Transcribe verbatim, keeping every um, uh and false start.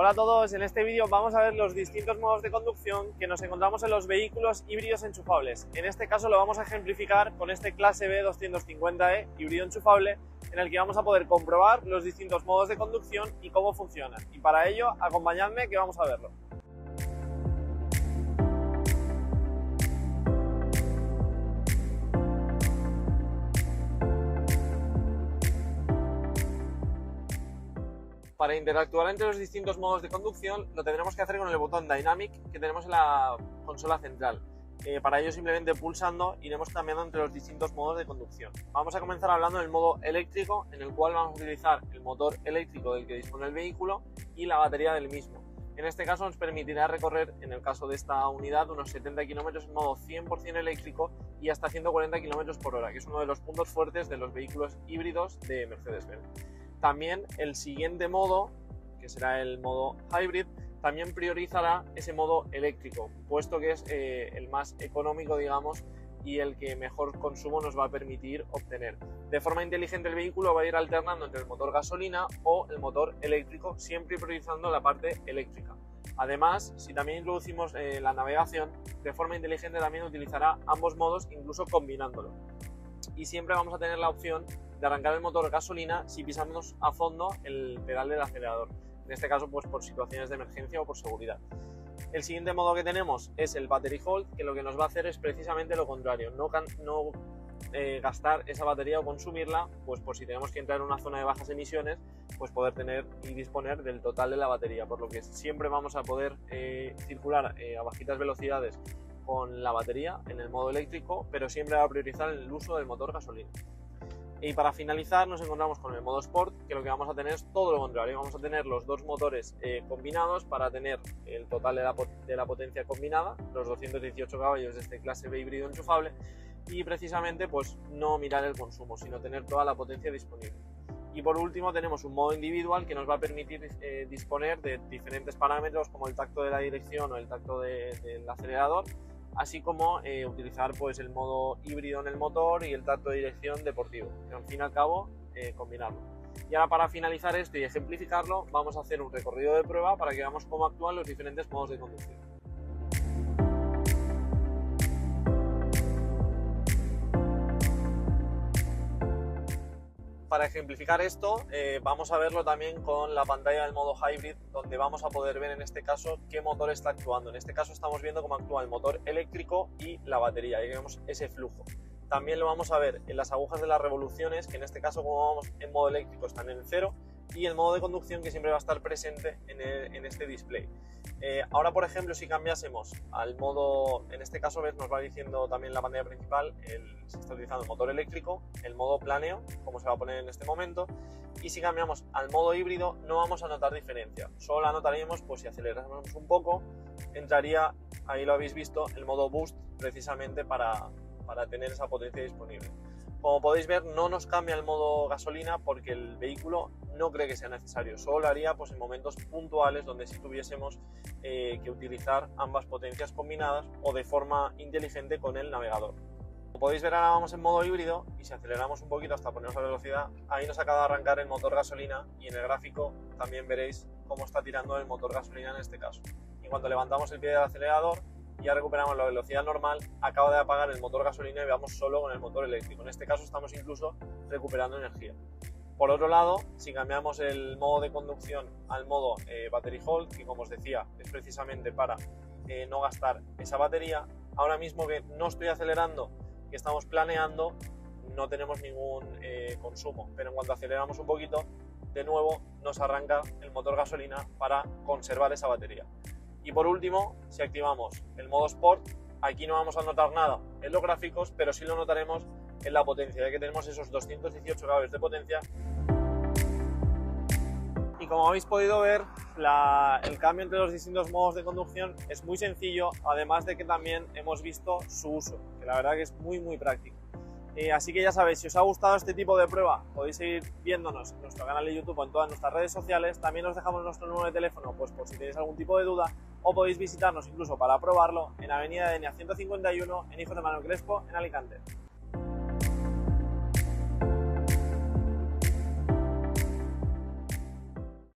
Hola a todos, en este vídeo vamos a ver los distintos modos de conducción que nos encontramos en los vehículos híbridos enchufables. En este caso lo vamos a ejemplificar con este clase B doscientos cincuenta E híbrido enchufable, en el que vamos a poder comprobar los distintos modos de conducción y cómo funcionan. Y para ello, acompañadme que vamos a verlo. Para interactuar entre los distintos modos de conducción lo tendremos que hacer con el botón Dynamic que tenemos en la consola central. Eh, para ello simplemente pulsando iremos cambiando entre los distintos modos de conducción. Vamos a comenzar hablando del modo eléctrico, en el cual vamos a utilizar el motor eléctrico del que dispone el vehículo y la batería del mismo. En este caso nos permitirá recorrer, en el caso de esta unidad, unos setenta kilómetros en modo cien por cien eléctrico y hasta ciento cuarenta kilómetros por hora, que es uno de los puntos fuertes de los vehículos híbridos de Mercedes-Benz. También el siguiente modo, que será el modo Hybrid, también priorizará ese modo eléctrico, puesto que es eh, el más económico, digamos, y el que mejor consumo nos va a permitir obtener. De forma inteligente el vehículo va a ir alternando entre el motor gasolina o el motor eléctrico, siempre priorizando la parte eléctrica. Además, si también introducimos eh, la navegación, de forma inteligente también utilizará ambos modos, incluso combinándolo. Y siempre vamos a tener la opción de arrancar el motor gasolina si pisamos a fondo el pedal del acelerador, en este caso pues por situaciones de emergencia o por seguridad. El siguiente modo que tenemos es el Battery Hold, que lo que nos va a hacer es precisamente lo contrario, no, no eh, gastar esa batería o consumirla, pues por si tenemos que entrar en una zona de bajas emisiones, pues poder tener y disponer del total de la batería, por lo que siempre vamos a poder eh, circular eh, a bajitas velocidades con la batería en el modo eléctrico, pero siempre va a priorizar el uso del motor gasolina. Y para finalizar nos encontramos con el modo Sport, que lo que vamos a tener es todo lo contrario. Vamos a tener los dos motores eh, combinados para tener el total de la, de la potencia combinada, los doscientos dieciocho caballos de este clase B híbrido enchufable, y precisamente pues no mirar el consumo, sino tener toda la potencia disponible. Y por último tenemos un modo individual que nos va a permitir eh, disponer de diferentes parámetros como el tacto de la dirección o el tacto de, del acelerador, así como eh, utilizar pues, el modo híbrido en el motor y el tacto de dirección deportivo, que al fin y al cabo eh, combinarlo. Y ahora para finalizar esto y ejemplificarlo vamos a hacer un recorrido de prueba para que veamos cómo actúan los diferentes modos de conducción. Para ejemplificar esto eh, vamos a verlo también con la pantalla del modo Hybrid, donde vamos a poder ver en este caso qué motor está actuando. En este caso estamos viendo cómo actúa el motor eléctrico y la batería, y vemos ese flujo. También lo vamos a ver en las agujas de las revoluciones, que en este caso como vamos en modo eléctrico están en el cero, y el modo de conducción que siempre va a estar presente en, el, en este display. Eh, ahora por ejemplo si cambiásemos al modo, en este caso ves, nos va diciendo también la pantalla principal, el, se está utilizando el motor eléctrico, el modo planeo, como se va a poner en este momento, y si cambiamos al modo híbrido no vamos a notar diferencia, solo la notaríamos pues si aceleramos un poco, entraría, ahí lo habéis visto, el modo boost precisamente para, para tener esa potencia disponible. Como podéis ver, no nos cambia el modo gasolina porque el vehículo no cree que sea necesario, solo lo haría pues, en momentos puntuales donde sí tuviésemos eh, que utilizar ambas potencias combinadas o de forma inteligente con el navegador. Como podéis ver, ahora vamos en modo híbrido y si aceleramos un poquito hasta ponernos a velocidad, ahí nos acaba de arrancar el motor gasolina y en el gráfico también veréis cómo está tirando el motor gasolina en este caso. Y cuando levantamos el pie del acelerador, ya recuperamos la velocidad normal, acaba de apagar el motor gasolina y vamos solo con el motor eléctrico. En este caso estamos incluso recuperando energía. Por otro lado, si cambiamos el modo de conducción al modo eh, Battery Hold, que como os decía es precisamente para eh, no gastar esa batería, ahora mismo que no estoy acelerando, que estamos planeando, no tenemos ningún eh, consumo, pero en cuanto aceleramos un poquito, de nuevo nos arranca el motor gasolina para conservar esa batería. Y por último, si activamos el modo Sport, aquí no vamos a notar nada en los gráficos, pero sí lo notaremos en la potencia, ya que tenemos esos doscientos dieciocho caballos de potencia. Y como habéis podido ver, la, el cambio entre los distintos modos de conducción es muy sencillo, además de que también hemos visto su uso, que la verdad que es muy muy práctico. Eh, así que ya sabéis, si os ha gustado este tipo de prueba, podéis seguir viéndonos en nuestro canal de YouTube o en todas nuestras redes sociales. También os dejamos nuestro número de teléfono pues por si tenéis algún tipo de duda, o podéis visitarnos incluso para probarlo en Avenida Denia ciento cincuenta y uno en Hijos de Manuel Crespo, en Alicante.